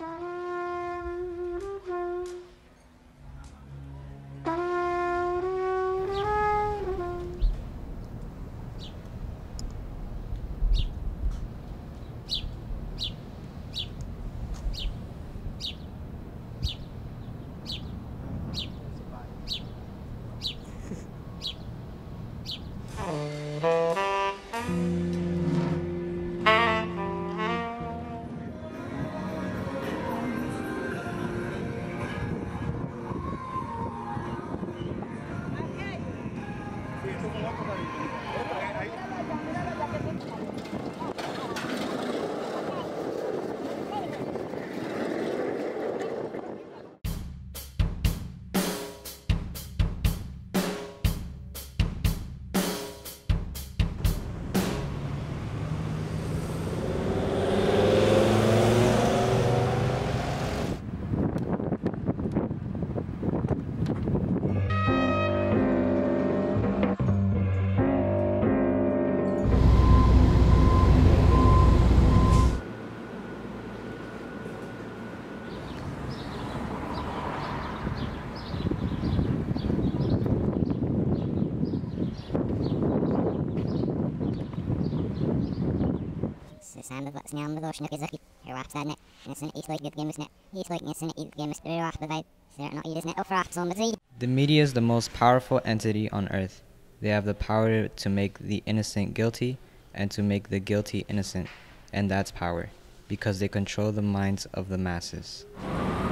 The media is the most powerful entity on earth. They have the power to make the innocent guilty and to make the guilty innocent, and that's power, because they control the minds of the masses.